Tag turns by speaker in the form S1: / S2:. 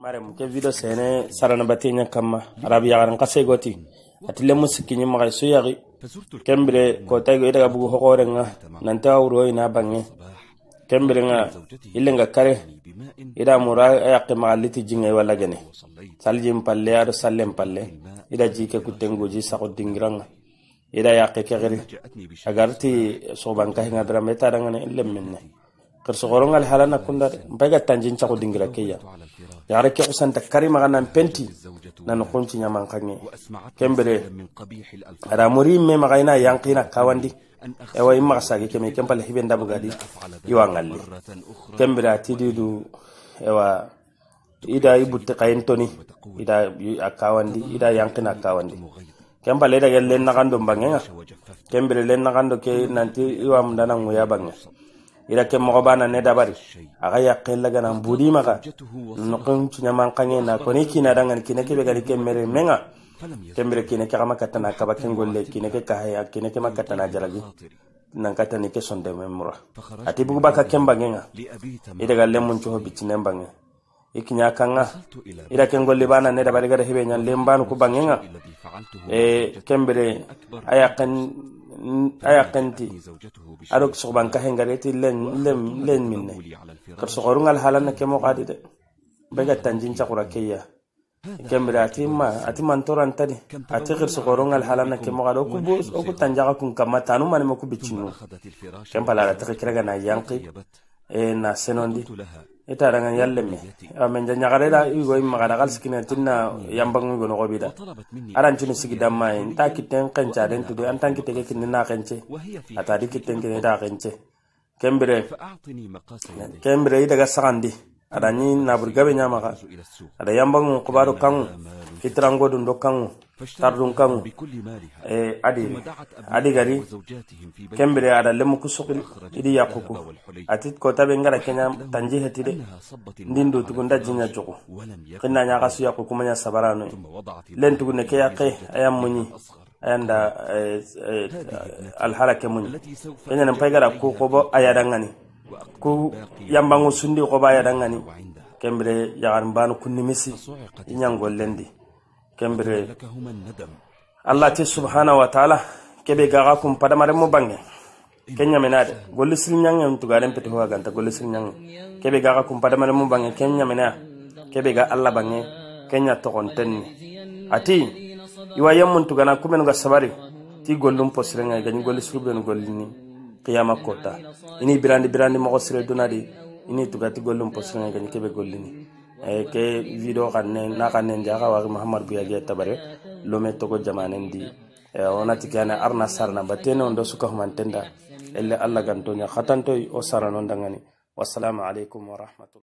S1: mare mu ke video sene sarana batinya kama arabi yaran kase goti atile musiki ni magay su yagi kembre ko tay go ida bugu hokore nga nanta wuro ina bange kembre nga ilenga kare ida mura yaqe maaliti jinga wala gene saljim palle ar sallem palle ida jike kutengoji sako dingiranga ida yaqe kegeri agarti soban ka hinga dra meta dangane lemmenne kerso gorongal halana kunda mpaga tanjin sako dingira keya yare ke usanta kari magana penti nan kunci nyaman kange kembere ada muri me magaina yankina kawandi ewa imma sagi keme kempal hibenda bugadi iwangalli kembere atididu ewa ida ibutte kayentoni ida akawandi ida yankina akawandi kempal eda gellen nakando bangenga kembere len nakando ke nanti iwam dana nguya bange ida ke mogobana ne dabari aga yaqilla gana budi maka nokon cinyaman kange na koni kina dangan kine ke begari ke mere menga kembere kine ke kama katana kaba kengolle kine ke kahaya kine ke makatana jalagi nan katani ke sonde memura ati bugu baka kemba ngenga ida galle mun cho bitine bange ikinya kanga ida kengolle bana ne dabari gara hebe nyan lembanu ko bangenga kembere ayakanti adok soban ka hengareti len minne kar sogorungal halana kemo qadi de bega tanjin chakura keya kembra ati mantoran tadi ati kar sogorungal halana kemo qado ku bo ku tanjaga kun kamata nu mane ko bicinu kempala ta kiraga na yanki na senondi eta rangan yallemme amen janyagare da igo imma gal sikina tinna yambangu go no bida aran tuni sigi damma en ta kitten kanca den tudu an tanki tege kinna kanche ata di kitten kene da kanche kembre daga sagandi ada ni na burgabe nyama ka ada yambangu ko baro kangu kitrango dun do kangu tardun kangu adi gari kembre ada lemu kusukil idi yakuku atit ko tabe ngara kenya tanji hetide ndindo tugunda jinya joko kinna nya kasu yakuku manya sabarano len tugunne ke yaqe ayam munyi ayanda al halake munyi kenya nan paigara ko bo ayadangani ku yambangu sundi ko ba ayadangani kembre yagar mbanu kunni misi inyangol lendi kembre Allah ti subhanahu wa ta'ala kebe gaga kum pada mare mo bange kenya menade golli silnyang en tugaren pete ho ganta golli silnyang kebe gaga kum pada mare mo bange kenya mena kebe ga Allah bange kenya to konten ati iwa yamun tugana kumen ga sabari ti gollum posrenga gani golli surben gollini qiyama kota ini birandi mo sire dunadi ini tugati gollum posrenga gani kebe gollini ke video kanne na kanne jaga wa Muhammad Buyaje tabare lome togo jamanen di onati kana arna sarna batene ondo suka humantenda elle Allah gantonya khatanto o sarano ndangani wassalamu alaikum wa rahmatullahi